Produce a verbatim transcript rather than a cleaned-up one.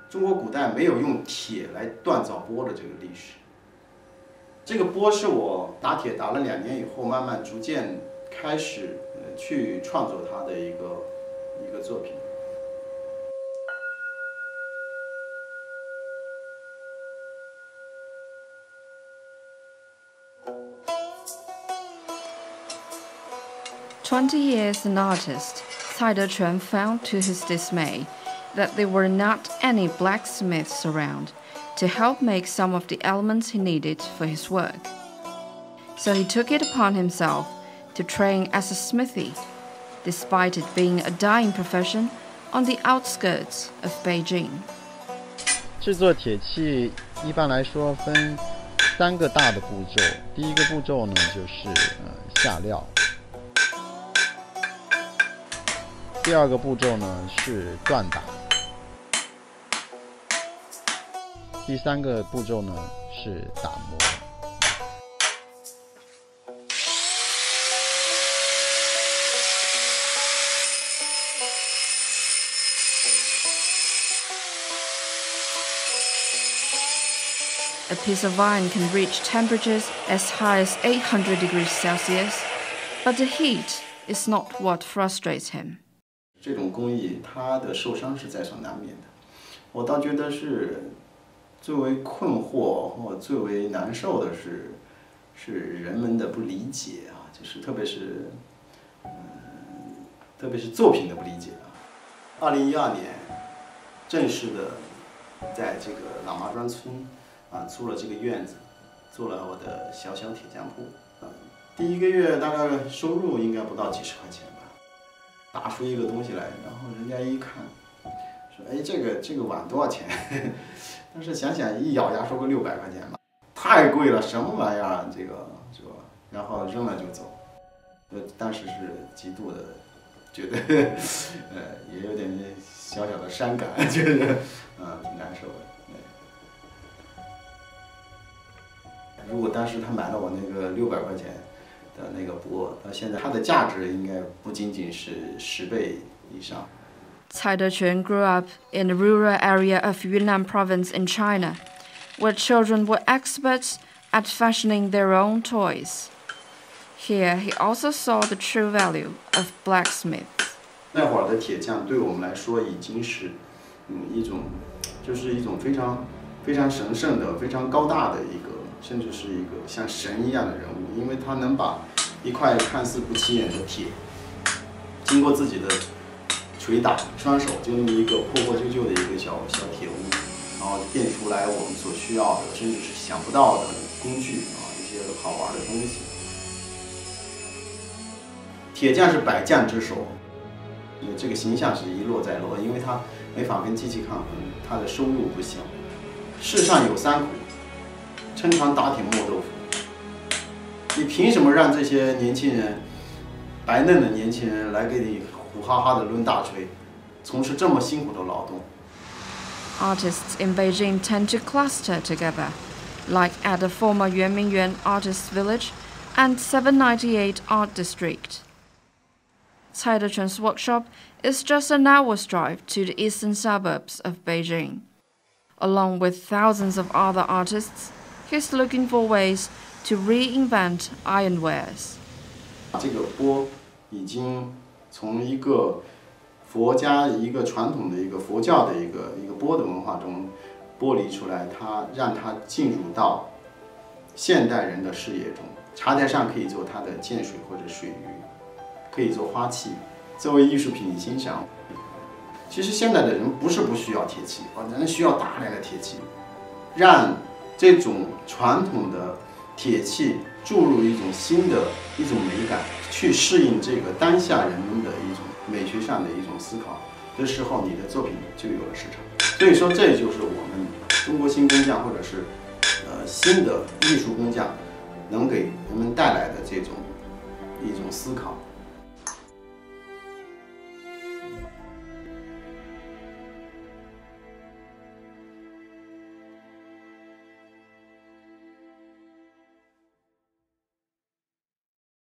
中国古代没有用铁来锻造钵的这个历史。这个钵是我打铁打了两年以后，慢慢逐渐开始呃去创作它的一个一个作品。 Twenty years an artist, Cai Dequan found to his dismay that there were not any blacksmiths around to help make some of the elements he needed for his work. So he took it upon himself to train as a smithy, despite it being a dying profession on the outskirts of Beijing. 制作铁器一般来说分三个大的步骤。第一个步骤呢，就是呃下料。第二个步骤呢是锻打，第三个步骤呢是打磨。 A piece of iron can reach temperatures as high as eight hundred degrees Celsius, but the heat is not what frustrates him. 这种工艺，它的受伤是在所难免的。我倒觉得是最为困惑或最为难受的是，是人们的不理解啊，就是特别是，嗯、呃，特别是作品的不理解啊。二零一二年，正式的在这个喇嘛庄村啊租了这个院子，做了我的小小铁匠铺。啊，第一个月大概收入应该不到几十块钱吧。 打出一个东西来，然后人家一看，说：“哎，这个这个碗多少钱？”但是想想一咬牙说个六百块钱吧，太贵了，什么玩意儿？这个是吧？然后扔了就走。呃，当时是极度的觉得，呃，也有点小小的伤感，就是，啊、呃，挺难受的。如果当时他买了我那个六百块钱。 的那个钵，到现在它的价值应该不仅仅是十倍以上。 Cai Dequan grew up in a rural area of Yunnan province in China, where children were experts at fashioning their own toys. Here, he also saw the true value of blacksmiths. 那会儿的铁匠对我们来说已经是，嗯，一种，就是一种非常非常神圣的、非常高大的一个。 甚至是一个像神一样的人物，因为他能把一块看似不起眼的铁，经过自己的捶打，双手就那么一个破破旧旧的一个小小铁屋，然后变出来我们所需要的，甚至是想不到的工具啊，一些好玩的东西。铁匠是百匠之首，这个形象是一落再落，因为他没法跟机器抗衡，他的收入不小。世上有三苦。 撑船打铁磨豆腐，你凭什么让这些年轻人，白嫩的年轻人来给你苦哈哈的抡大锤，从事这么辛苦的劳动 ？Artists in Beijing tend to cluster together, like at the former Yuanmingyuan Artists Village and seven ninety-eight Art District. Cai Dequan's workshop is just an hour's drive to the eastern suburbs of Beijing. Along with thousands of other artists, he's looking for ways to reinvent ironwares. 这个钵已经从一个佛家一个传统的一个佛教的一个一个钵的文化中剥离出来，它让它进入到现代人的视野中。茶台上可以做它的涧水或者水鱼，可以做花器，作为艺术品欣赏。其实现在的人不是不需要铁器，人需要大量的铁器，让 这种传统的铁器注入一种新的一种美感，去适应这个当下人们的一种美学上的一种思考的时候，你的作品就有了市场。所以说，这就是我们中国新工匠或者是呃新的艺术工匠能给人们带来的这种一种思考。